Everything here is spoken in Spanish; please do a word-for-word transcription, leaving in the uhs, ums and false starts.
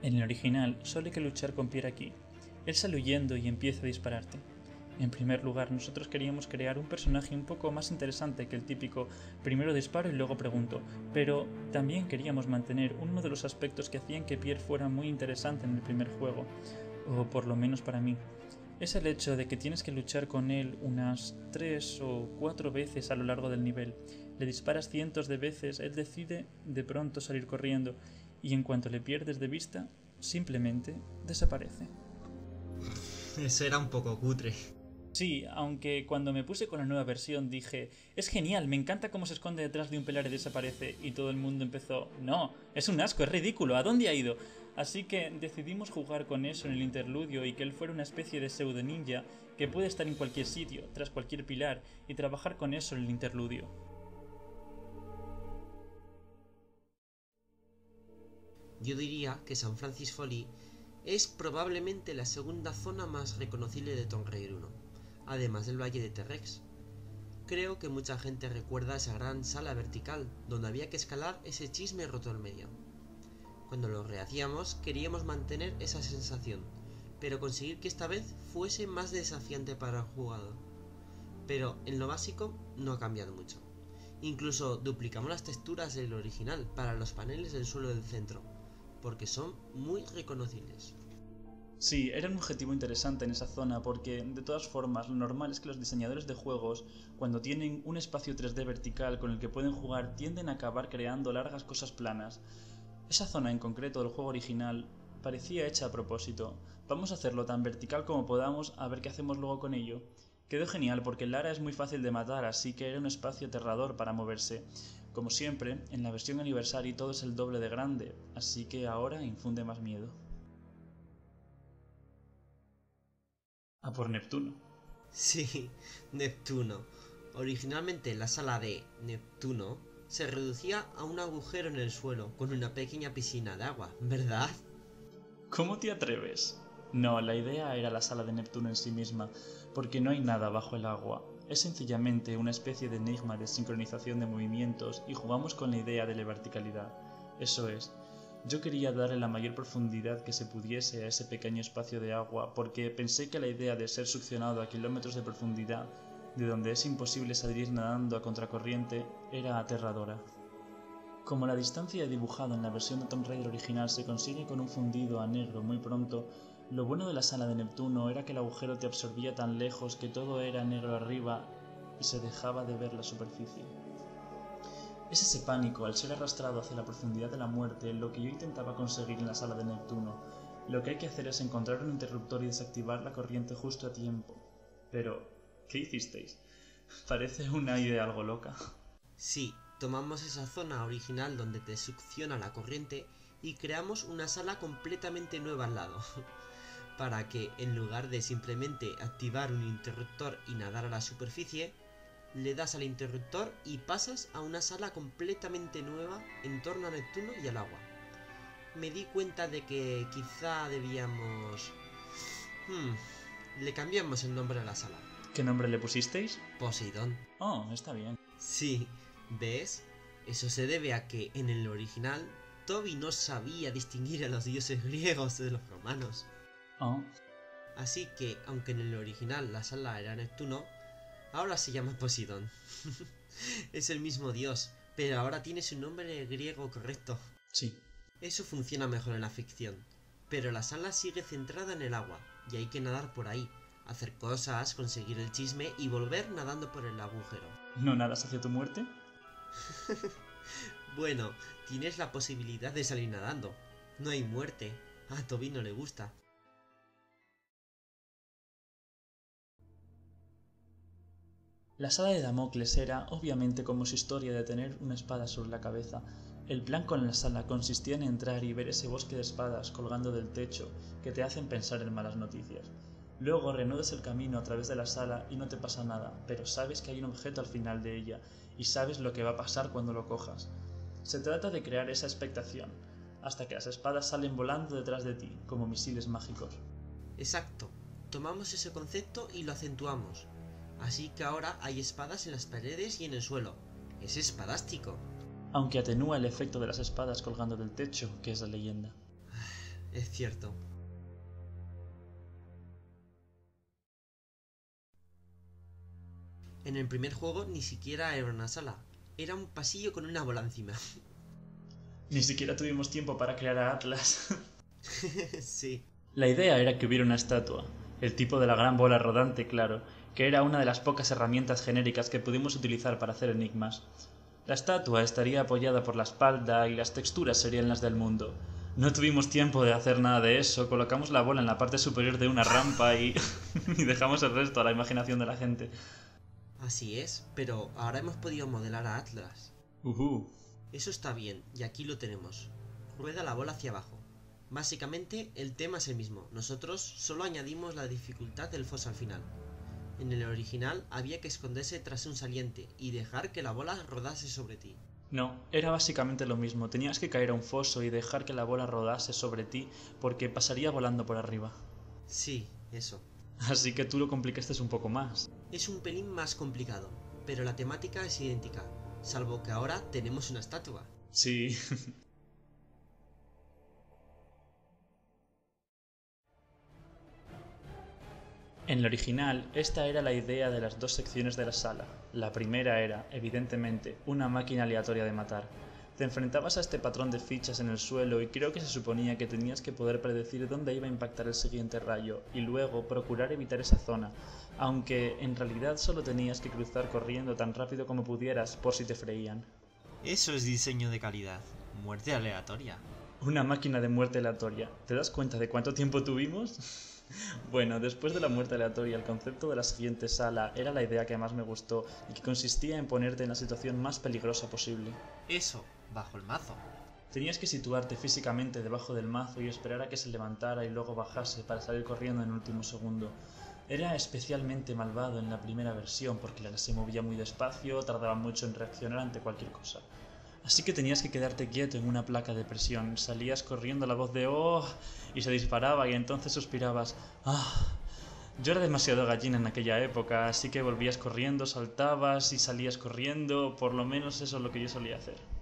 En el original solo hay que luchar con Pierre aquí. Él sale huyendo y empieza a dispararte. En primer lugar, nosotros queríamos crear un personaje un poco más interesante que el típico primero disparo y luego pregunto, pero también queríamos mantener uno de los aspectos que hacían que Pierre fuera muy interesante en el primer juego, o por lo menos para mí. Es el hecho de que tienes que luchar con él unas tres o cuatro veces a lo largo del nivel. Le disparas cientos de veces, él decide de pronto salir corriendo y en cuanto le pierdes de vista, simplemente desaparece. Eso era un poco cutre. Sí, aunque cuando me puse con la nueva versión dije, es genial, me encanta cómo se esconde detrás de un pilar y desaparece, y todo el mundo empezó, no, es un asco, es ridículo, ¿a dónde ha ido? Así que decidimos jugar con eso en el interludio y que él fuera una especie de pseudo ninja que puede estar en cualquier sitio, tras cualquier pilar, y trabajar con eso en el interludio. Yo diría que San Francis Folly es probablemente la segunda zona más reconocible de Tomb Raider uno, además del Valle de T-Rex. Creo que mucha gente recuerda esa gran sala vertical, donde había que escalar ese chisme roto al medio. Cuando lo rehacíamos, queríamos mantener esa sensación, pero conseguir que esta vez fuese más desafiante para el jugador. Pero en lo básico no ha cambiado mucho. Incluso duplicamos las texturas del original para los paneles del suelo del centro, porque son muy reconocibles. Sí, era un objetivo interesante en esa zona porque, de todas formas, lo normal es que los diseñadores de juegos, cuando tienen un espacio tres D vertical con el que pueden jugar, tienden a acabar creando largas cosas planas. Esa zona en concreto del juego original parecía hecha a propósito. Vamos a hacerlo tan vertical como podamos a ver qué hacemos luego con ello. Quedó genial porque Lara es muy fácil de matar, así que era un espacio aterrador para moverse. Como siempre, en la versión Anniversary todo es el doble de grande, así que ahora infunde más miedo. A por Neptuno. Sí, Neptuno. Originalmente la sala de Neptuno se reducía a un agujero en el suelo con una pequeña piscina de agua, ¿verdad? ¿Cómo te atreves? No, la idea era la sala de Neptuno en sí misma, porque no hay nada bajo el agua. Es sencillamente una especie de enigma de sincronización de movimientos y jugamos con la idea de la verticalidad. Eso es, yo quería darle la mayor profundidad que se pudiese a ese pequeño espacio de agua porque pensé que la idea de ser succionado a kilómetros de profundidad, de donde es imposible salir nadando a contracorriente, era aterradora. Como la distancia dibujada en la versión de Tomb Raider original se consigue con un fundido a negro muy pronto, lo bueno de la sala de Neptuno era que el agujero te absorbía tan lejos que todo era negro arriba y se dejaba de ver la superficie. Es ese pánico al ser arrastrado hacia la profundidad de la muerte lo que yo intentaba conseguir en la sala de Neptuno. Lo que hay que hacer es encontrar un interruptor y desactivar la corriente justo a tiempo. Pero, ¿qué hicisteis? Parece una idea algo loca. Sí, tomamos esa zona original donde te succiona la corriente y creamos una sala completamente nueva al lado, para que en lugar de simplemente activar un interruptor y nadar a la superficie, le das al interruptor y pasas a una sala completamente nueva en torno a Neptuno y al agua. Me di cuenta de que quizá debíamos... Hmm, le cambiamos el nombre a la sala. ¿Qué nombre le pusisteis? Poseidón. Oh, está bien. Sí, ¿ves? Eso se debe a que en el original Toby no sabía distinguir a los dioses griegos de los romanos. Oh. Así que, aunque en el original la sala era Neptuno, ahora se llama Poseidón. Es el mismo dios, pero ahora tiene su nombre griego correcto. Sí. Eso funciona mejor en la ficción, pero la sala sigue centrada en el agua, y hay que nadar por ahí, hacer cosas, conseguir el chisme y volver nadando por el agujero. ¿No nadas hacia tu muerte? Bueno, tienes la posibilidad de salir nadando. No hay muerte. A Toby no le gusta. La sala de Damocles era, obviamente, como su historia de tener una espada sobre la cabeza. El plan con la sala consistía en entrar y ver ese bosque de espadas colgando del techo que te hacen pensar en malas noticias. Luego reanudas el camino a través de la sala y no te pasa nada, pero sabes que hay un objeto al final de ella y sabes lo que va a pasar cuando lo cojas. Se trata de crear esa expectación, hasta que las espadas salen volando detrás de ti, como misiles mágicos. Exacto. Tomamos ese concepto y lo acentuamos. Así que ahora hay espadas en las paredes y en el suelo. Es espadástico. Aunque atenúa el efecto de las espadas colgando del techo, que es la leyenda. es cierto. En el primer juego ni siquiera era una sala, era un pasillo con una bola encima. Ni siquiera tuvimos tiempo para crear a Atlas. Sí. La idea era que hubiera una estatua, el tipo de la gran bola rodante, claro, que era una de las pocas herramientas genéricas que pudimos utilizar para hacer enigmas. La estatua estaría apoyada por la espalda y las texturas serían las del mundo. No tuvimos tiempo de hacer nada de eso, colocamos la bola en la parte superior de una rampa y, y dejamos el resto a la imaginación de la gente. Así es, pero ahora hemos podido modelar a Atlas. Uhú. Eso está bien, y aquí lo tenemos. Rueda la bola hacia abajo. Básicamente el tema es el mismo, nosotros solo añadimos la dificultad del foso al final. En el original había que esconderse tras un saliente y dejar que la bola rodase sobre ti. No, era básicamente lo mismo, tenías que caer a un foso y dejar que la bola rodase sobre ti porque pasaría volando por arriba. Sí, eso. Así que tú lo complicaste un poco más. Es un pelín más complicado, pero la temática es idéntica, salvo que ahora tenemos una estatua. Sí. En el original, esta era la idea de las dos secciones de la sala. La primera era, evidentemente, una máquina aleatoria de matar. Te enfrentabas a este patrón de fichas en el suelo y creo que se suponía que tenías que poder predecir dónde iba a impactar el siguiente rayo y luego procurar evitar esa zona, aunque en realidad solo tenías que cruzar corriendo tan rápido como pudieras por si te freían. Eso es diseño de calidad. Muerte aleatoria. Una máquina de muerte aleatoria. ¿Te das cuenta de cuánto tiempo tuvimos? Bueno, después de la muerte aleatoria, el concepto de la siguiente sala era la idea que más me gustó y que consistía en ponerte en la situación más peligrosa posible. Eso, bajo el mazo. Tenías que situarte físicamente debajo del mazo y esperar a que se levantara y luego bajase para salir corriendo en el último segundo. Era especialmente malvado en la primera versión porque se movía muy despacio, tardaba mucho en reaccionar ante cualquier cosa. Así que tenías que quedarte quieto en una placa de presión, salías corriendo a la voz de ¡oh! Y se disparaba y entonces suspirabas ¡ah! Yo era demasiado gallina en aquella época, así que volvías corriendo, saltabas y salías corriendo, por lo menos eso es lo que yo solía hacer.